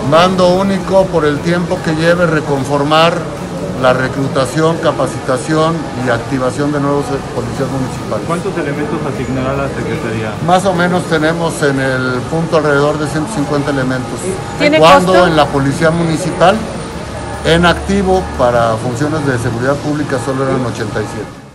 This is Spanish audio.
Mando único por el tiempo que lleve reconformar la reclutación, capacitación y activación de nuevos policías municipales. ¿Cuántos elementos asignará la Secretaría? Más o menos tenemos en el punto alrededor de 150 elementos. ¿Tiene Cuando costo? en la Policía Municipal, en activo para funciones de seguridad pública, solo eran 87.